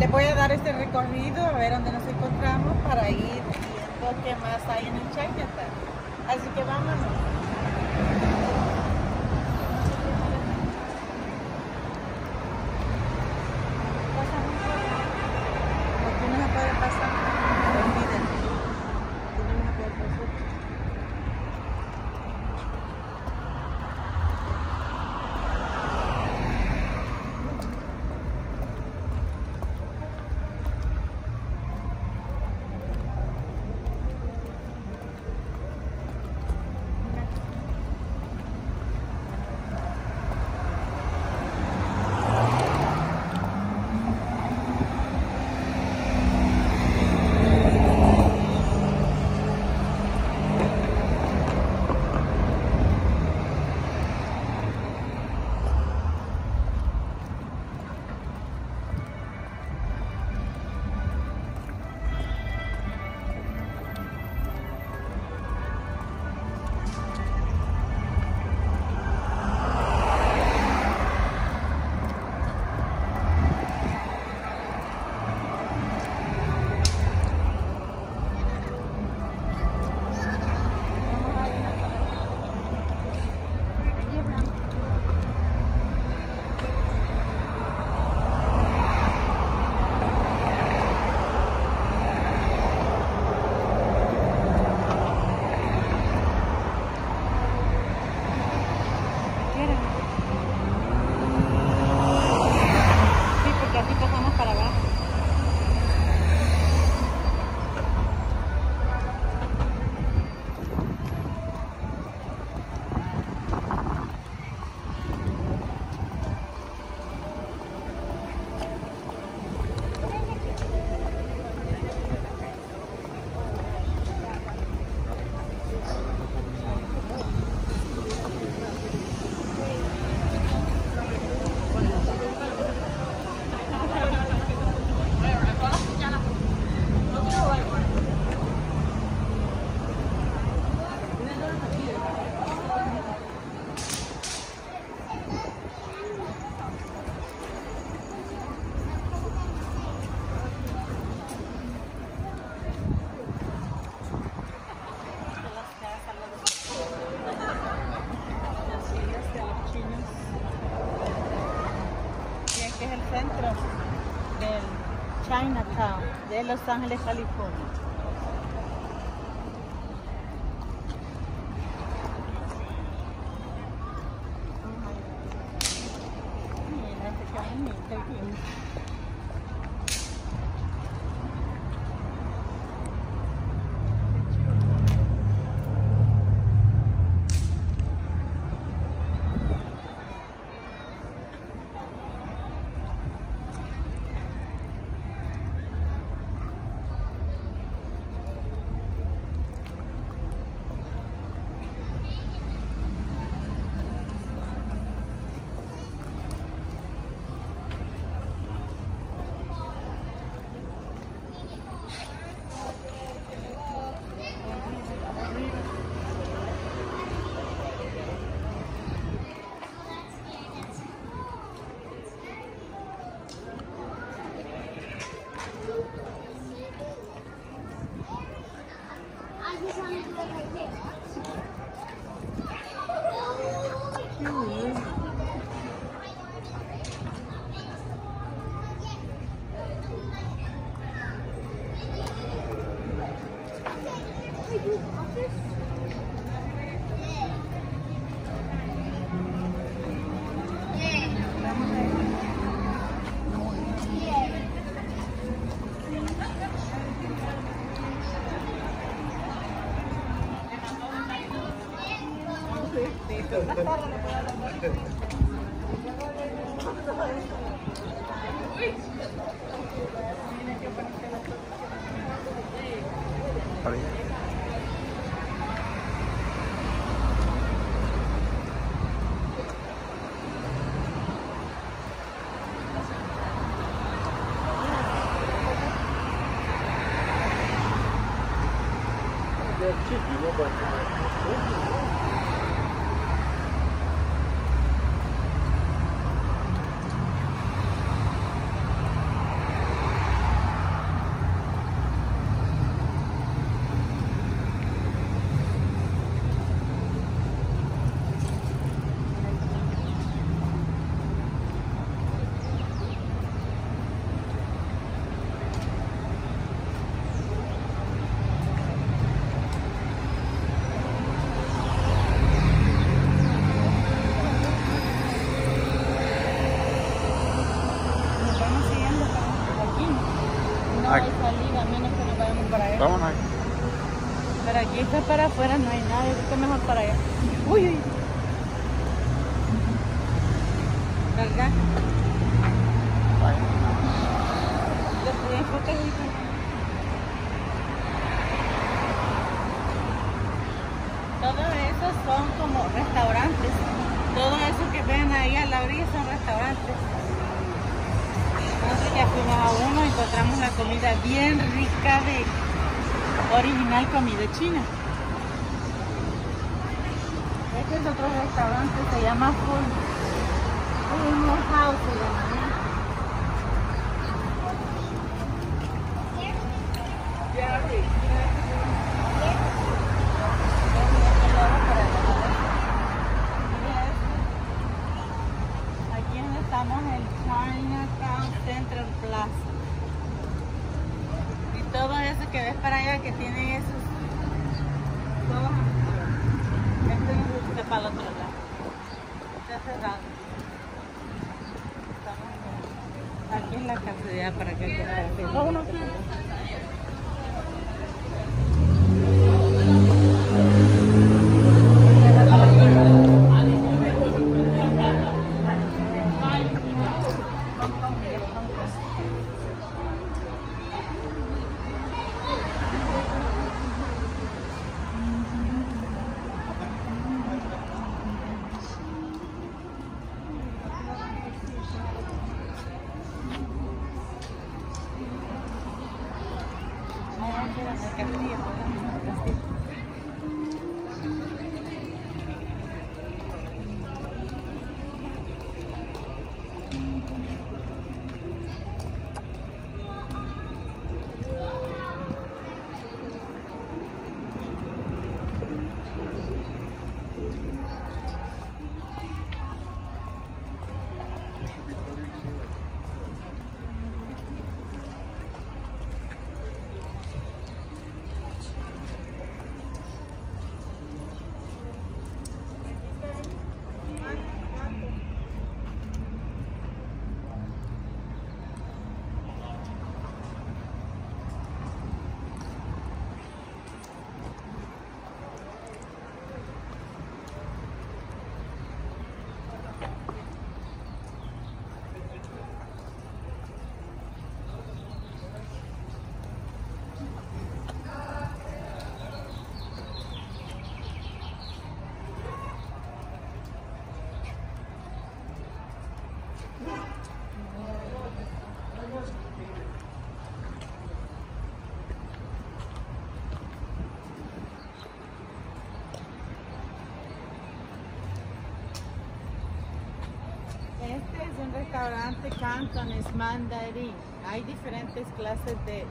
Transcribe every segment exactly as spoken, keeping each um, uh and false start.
les voy a dar este recorrido a ver dónde nos encontramos para ir viendo qué más hay en el Chinatown. Así que vámonos. Aquí no se puede pasar. Olvídenlo. Aquí no se puede pasar. Chinatown de Los Ángeles, California. Mira, este caminito aquí. Acá para afuera no hay nada, yo creo que mejor para allá. Uy, uy. ¿Verdad? Después enfoca ahí. Todo eso son como restaurantes. Todo eso que ven ahí a la orilla son restaurantes. Nosotros ya fuimos a uno y encontramos la comida bien rica de original comida china. Este es otro restaurante, se llama Full, Full House, se llama. Aquí estamos en Chinatown Central Plaza. Y todo eso que ves para allá que tienen esos, todos, este no está para el otro lado, está cerrado. Estamos, aquí es la cafetería para que quede la uno. Este es un restaurante Cantonese mandarín. Hay diferentes clases de,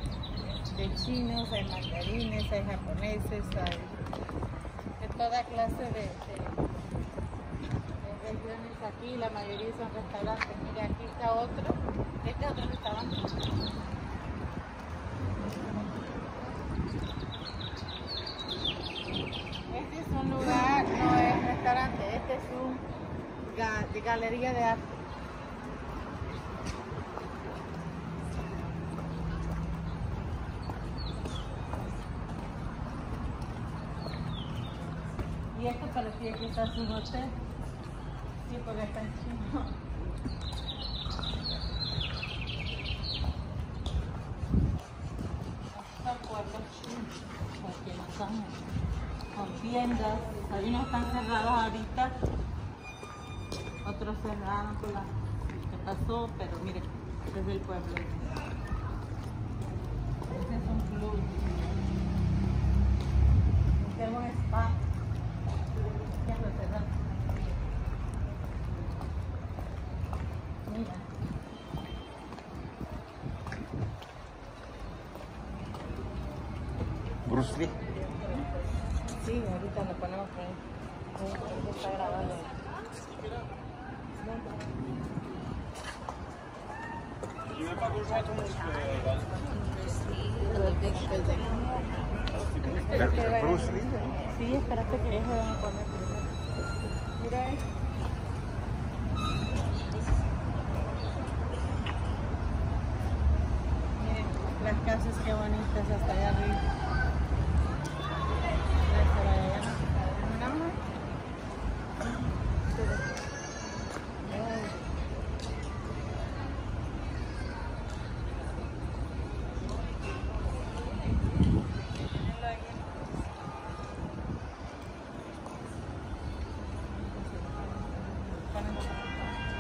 de, de chinos, hay mandarines, hay japoneses, hay de toda clase de, de, de regiones aquí. La mayoría son restaurantes. Mira, aquí está otro. Este es otro restaurante. Este es un lugar, no es restaurante, este es un de galería de arte. Y esto parecía que está su hotel. Sí, porque está en chino. Estos pueblos chinos, porque no son con tiendas. Algunos están cerrados ahorita. Otros cerraron por la que pasó, pero miren, este es el pueblo. Este es un club. Este es un spa. Ya lo cerraron. Mira. Bruce Lee. Sí, ahorita lo ponemos por ahí. Está grabando. Bruce Lee. Sí, espérate que ellos van a poner primero. Mira esto. Miren las casas, qué bonitas hasta allá arriba.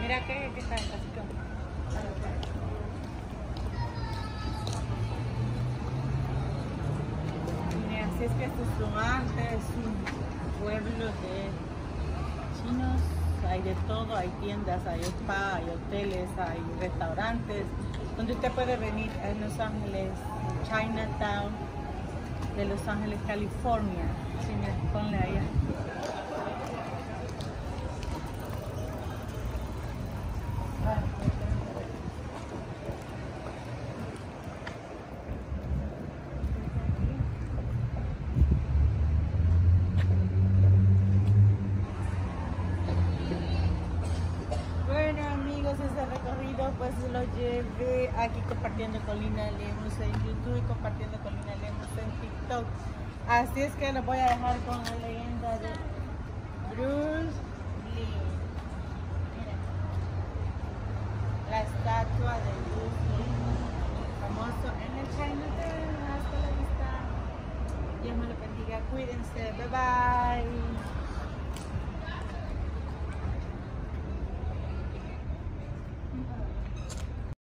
Mira que, que está así como. Mira, así es que este es Luarte, es un pueblo de chinos, hay de todo, hay tiendas, hay spa, hay hoteles, hay restaurantes, donde usted puede venir en Los Ángeles, Chinatown, de Los Ángeles, California. Sí, mira, ponle allá. Bueno amigos, ese recorrido pues lo llevé aquí compartiendo con Lina Lemus en YouTube y compartiendo con Lina Lemus en TikTok. Así es que les voy a dejar con la leyenda de Bruce Lee. Miren, la estatua de Bruce Lee, famoso en el Chinatown. Hasta la vista. Dios me lo bendiga. Cuídense. Bye bye.